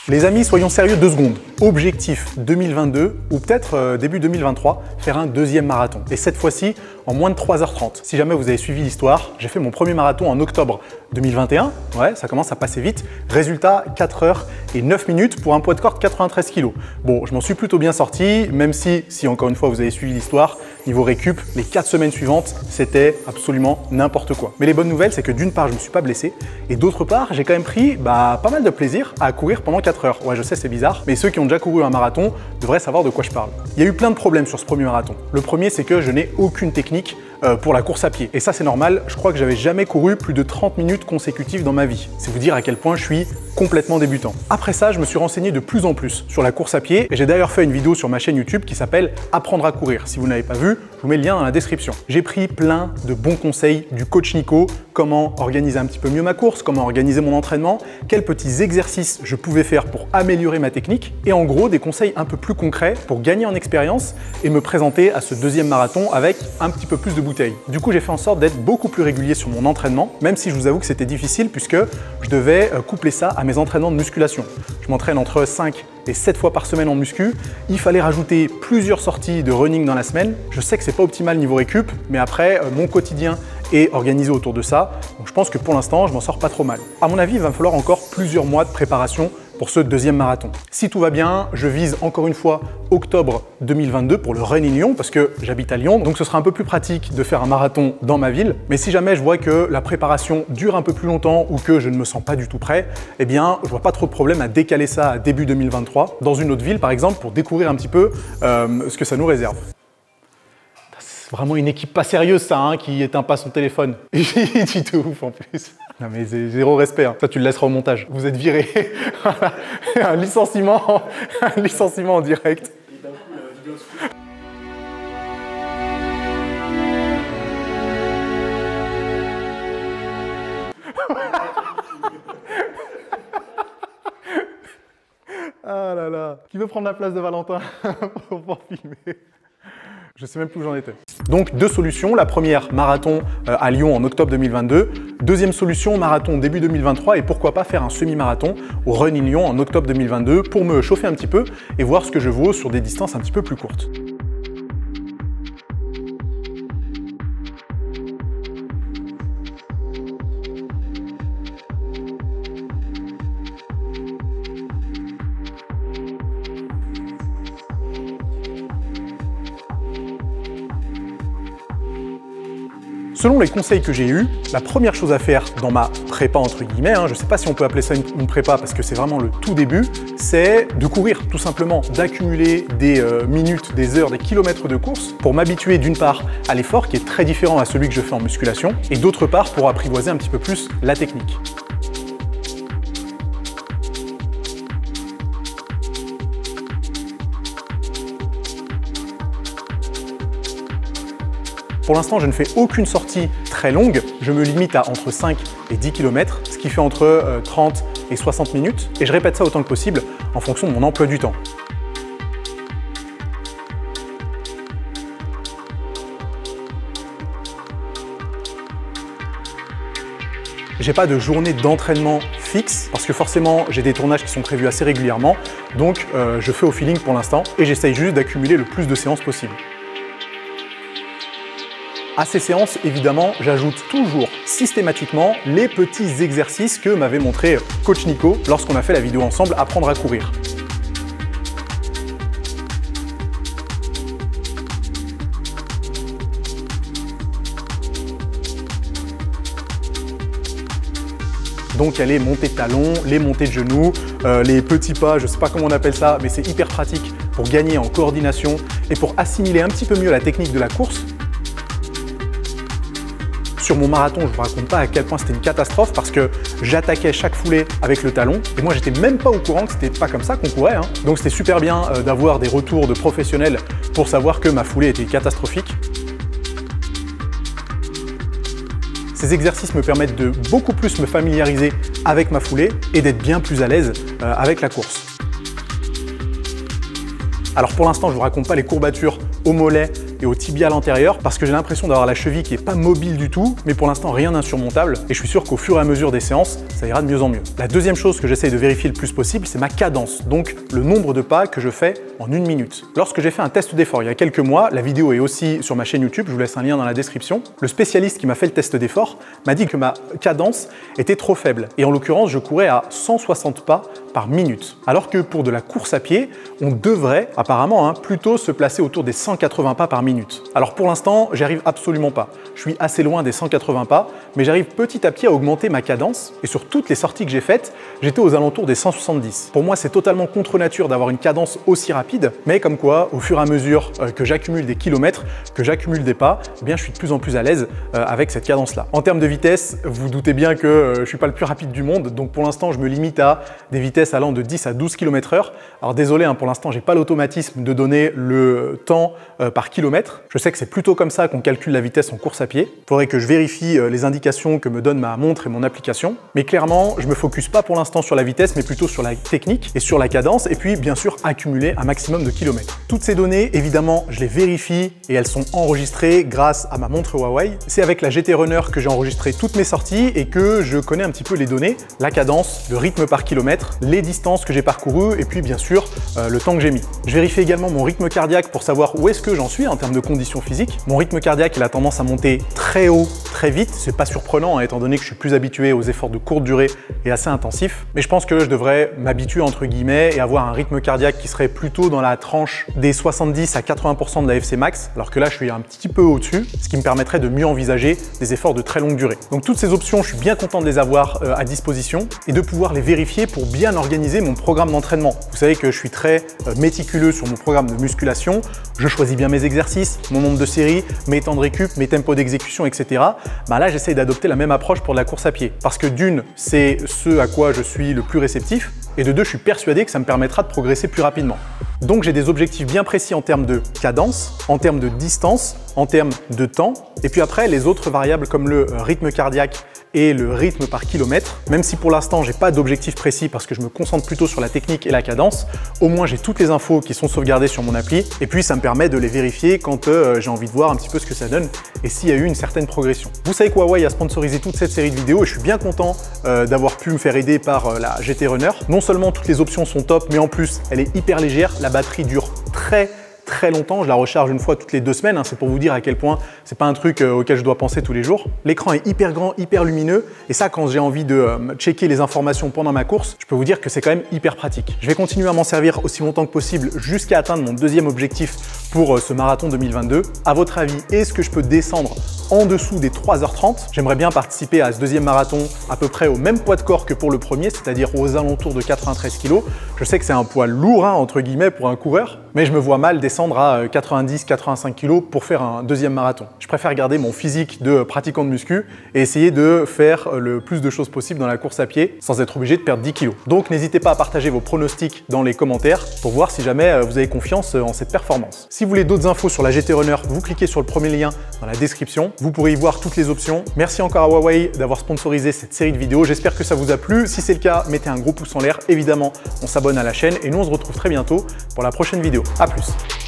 Les amis, soyons sérieux 2 secondes. Objectif 2022 ou peut-être début 2023, faire un deuxième marathon. Et cette fois-ci, en moins de 3h30. Si jamais vous avez suivi l'histoire, j'ai fait mon premier marathon en octobre 2021. Ouais, ça commence à passer vite. Résultat, 4h09 pour un poids de corps de 93 kg. Bon, je m'en suis plutôt bien sorti, même si encore une fois vous avez suivi l'histoire, niveau récup, les 4 semaines suivantes, c'était absolument n'importe quoi. Mais les bonnes nouvelles, c'est que d'une part, je me suis pas blessé, et d'autre part, j'ai quand même pris pas mal de plaisir à courir pendant 4 heures. Ouais, je sais, c'est bizarre, mais ceux qui ont déjà couru un marathon devraient savoir de quoi je parle. Il y a eu plein de problèmes sur ce premier marathon. Le premier, c'est que je n'ai aucune technique pour la course à pied. Et ça, c'est normal, je crois que j'avais jamais couru plus de 30 minutes consécutives dans ma vie. C'est vous dire à quel point je suis complètement débutant. Après ça, je me suis renseigné de plus en plus sur la course à pied et j'ai d'ailleurs fait une vidéo sur ma chaîne YouTube qui s'appelle Apprendre à courir. Si vous n'avez pas vu, je vous mets le lien dans la description. J'ai pris plein de bons conseils du coach Nico, comment organiser un petit peu mieux ma course, comment organiser mon entraînement, quels petits exercices je pouvais faire pour améliorer ma technique et en gros des conseils un peu plus concrets pour gagner en expérience et me présenter à ce deuxième marathon avec un petit peu plus de bouteilles. Du coup, j'ai fait en sorte d'être beaucoup plus régulier sur mon entraînement, même si je vous avoue que c'était difficile puisque je devais coupler ça à mes entraînements de musculation. Je m'entraîne entre 5 et 7 fois par semaine en muscu. Il fallait rajouter plusieurs sorties de running dans la semaine. Je sais que c'est pas optimal niveau récup, mais après, mon quotidien est organisé autour de ça. Donc je pense que pour l'instant, je m'en sors pas trop mal. À mon avis, il va me falloir encore plusieurs mois de préparation pour ce deuxième marathon. Si tout va bien, je vise encore une fois octobre 2022 pour le Run in Lyon parce que j'habite à Lyon, donc ce sera un peu plus pratique de faire un marathon dans ma ville. Mais si jamais je vois que la préparation dure un peu plus longtemps ou que je ne me sens pas du tout prêt, eh bien, je vois pas trop de problème à décaler ça à début 2023 dans une autre ville par exemple pour découvrir un petit peu ce que ça nous réserve. C'est vraiment une équipe pas sérieuse ça, hein, qui éteint pas son téléphone. Il dit tout ouf en plus. Non mais c'est zéro respect, hein. Ça tu le laisseras au montage. Vous êtes viré. un licenciement en direct. Et d'un coup, la vidéo se fout. Ah là là. Qui veut prendre la place de Valentin pour filmer? Je sais même plus où j'en étais. Donc 2 solutions. La première, marathon à Lyon en octobre 2022. Deuxième solution, marathon début 2023 et pourquoi pas faire un semi-marathon au Run in Lyon en octobre 2022 pour me chauffer un petit peu et voir ce que je vaux sur des distances un petit peu plus courtes. Selon les conseils que j'ai eus, la première chose à faire dans ma prépa entre guillemets, je ne sais pas si on peut appeler ça une prépa parce que c'est vraiment le tout début, c'est de courir tout simplement, d'accumuler des minutes, des heures, des kilomètres de course pour m'habituer d'une part à l'effort qui est très différent à celui que je fais en musculation et d'autre part pour apprivoiser un petit peu plus la technique. Pour l'instant, je ne fais aucune sortie très longue. Je me limite à entre 5 et 10 km, ce qui fait entre 30 et 60 minutes. Et je répète ça autant que possible en fonction de mon emploi du temps. J'ai pas de journée d'entraînement fixe parce que forcément j'ai des tournages qui sont prévus assez régulièrement. Donc je fais au feeling pour l'instant et j'essaye juste d'accumuler le plus de séances possible. À ces séances, évidemment, j'ajoute toujours systématiquement les petits exercices que m'avait montré coach Nico lorsqu'on a fait la vidéo ensemble Apprendre à courir. Donc il y a les montées de talons, les montées de genoux, les petits pas, je ne sais pas comment on appelle ça, mais c'est hyper pratique pour gagner en coordination et pour assimiler un petit peu mieux la technique de la course. Sur mon marathon, je ne vous raconte pas à quel point c'était une catastrophe parce que j'attaquais chaque foulée avec le talon et moi j'étais même pas au courant que c'était pas comme ça qu'on courait. Donc c'était super bien d'avoir des retours de professionnels pour savoir que ma foulée était catastrophique. Ces exercices me permettent de beaucoup plus me familiariser avec ma foulée et d'être bien plus à l'aise avec la course. Alors pour l'instant, je ne vous raconte pas les courbatures au mollet et au tibia à l'intérieur parce que j'ai l'impression d'avoir la cheville qui est pas mobile du tout, mais pour l'instant rien d'insurmontable et je suis sûr qu'au fur et à mesure des séances, ça ira de mieux en mieux. La deuxième chose que j'essaye de vérifier le plus possible, c'est ma cadence, donc le nombre de pas que je fais en 1 minute. Lorsque j'ai fait un test d'effort il y a quelques mois, la vidéo est aussi sur ma chaîne YouTube, je vous laisse un lien dans la description, le spécialiste qui m'a fait le test d'effort m'a dit que ma cadence était trop faible et en l'occurrence je courais à 160 pas par minute. Alors que pour de la course à pied, on devrait apparemment plutôt se placer autour des 180 pas par minute. Alors pour l'instant, j'y arrive absolument pas. Je suis assez loin des 180 pas, mais j'arrive petit à petit à augmenter ma cadence et sur toutes les sorties que j'ai faites, j'étais aux alentours des 170. Pour moi, c'est totalement contre nature d'avoir une cadence aussi rapide, mais comme quoi, au fur et à mesure que j'accumule des kilomètres, que j'accumule des pas, eh bien, je suis de plus en plus à l'aise avec cette cadence-là. En termes de vitesse, vous doutez bien que je suis pas le plus rapide du monde, donc pour l'instant, je me limite à des vitesses allant de 10 à 12 km/h. Alors désolé, pour l'instant, j'ai pas l'automatisme de donner le temps par kilomètre. Je sais que c'est plutôt comme ça qu'on calcule la vitesse en course à pied. Il faudrait que je vérifie les indications que me donne ma montre et mon application. Mais clairement, je me focus pas pour l'instant sur la vitesse, mais plutôt sur la technique et sur la cadence, et puis bien sûr accumuler un maximum de kilomètres. Toutes ces données, évidemment, je les vérifie et elles sont enregistrées grâce à ma montre Huawei. C'est avec la GT Runner que j'ai enregistré toutes mes sorties et que je connais un petit peu les données, la cadence, le rythme par kilomètre, les distances que j'ai parcourues et puis bien sûr le temps que j'ai mis. Je vérifie également mon rythme cardiaque pour savoir où est-ce que j'en suis en termes de conditions physiques. Mon rythme cardiaque, il a tendance à monter très haut, très vite. C'est pas surprenant étant donné que je suis plus habitué aux efforts de courte durée et assez intensifs. Mais je pense que je devrais m'habituer entre guillemets et avoir un rythme cardiaque qui serait plutôt dans la tranche des 70 à 80% de la FC max, alors que là je suis un petit peu au-dessus, ce qui me permettrait de mieux envisager des efforts de très longue durée. Donc toutes ces options, je suis bien content de les avoir à disposition et de pouvoir les vérifier pour bien organiser mon programme d'entraînement. Vous savez que je suis très méticuleux sur mon programme de musculation, je choisis bien mes exercices, mon nombre de séries, mes temps de récup, mes tempos d'exécution, etc. Là, j'essaye d'adopter la même approche pour de la course à pied. Parce que d'une, c'est ce à quoi je suis le plus réceptif, et de deux, je suis persuadé que ça me permettra de progresser plus rapidement. Donc j'ai des objectifs bien précis en termes de cadence, en termes de distance, en termes de temps, et puis après les autres variables comme le rythme cardiaque et le rythme par kilomètre. Même si pour l'instant j'ai pas d'objectif précis parce que je me concentre plutôt sur la technique et la cadence, au moins j'ai toutes les infos qui sont sauvegardées sur mon appli et puis ça me permet de les vérifier quand j'ai envie de voir un petit peu ce que ça donne et s'il y a eu une certaine progression. Vous savez que Huawei a sponsorisé toute cette série de vidéos et je suis bien content d'avoir pu me faire aider par la GT Runner. Non seulement toutes les options sont top, mais en plus elle est hyper légère, la batterie dure très longtemps, je la recharge une fois toutes les 2 semaines, c'est pour vous dire à quel point c'est pas un truc auquel je dois penser tous les jours. L'écran est hyper grand, hyper lumineux et ça quand j'ai envie de checker les informations pendant ma course, je peux vous dire que c'est quand même hyper pratique. Je vais continuer à m'en servir aussi longtemps que possible jusqu'à atteindre mon deuxième objectif pour ce marathon 2022. À votre avis, est-ce que je peux descendre en dessous des 3h30? J'aimerais bien participer à ce deuxième marathon à peu près au même poids de corps que pour le premier, c'est-à-dire aux alentours de 93 kg. Je sais que c'est un poids lourd, entre guillemets, pour un coureur, mais je me vois mal descendre à 90-85 kg pour faire un deuxième marathon. Je préfère garder mon physique de pratiquant de muscu et essayer de faire le plus de choses possible dans la course à pied sans être obligé de perdre 10 kg. Donc n'hésitez pas à partager vos pronostics dans les commentaires pour voir si jamais vous avez confiance en cette performance. Si vous voulez d'autres infos sur la GT Runner, vous cliquez sur le premier lien dans la description. Vous pourrez y voir toutes les options. Merci encore à Huawei d'avoir sponsorisé cette série de vidéos. J'espère que ça vous a plu. Si c'est le cas, mettez un gros pouce en l'air. Évidemment, on s'abonne à la chaîne et nous on se retrouve très bientôt pour la prochaine vidéo. À plus.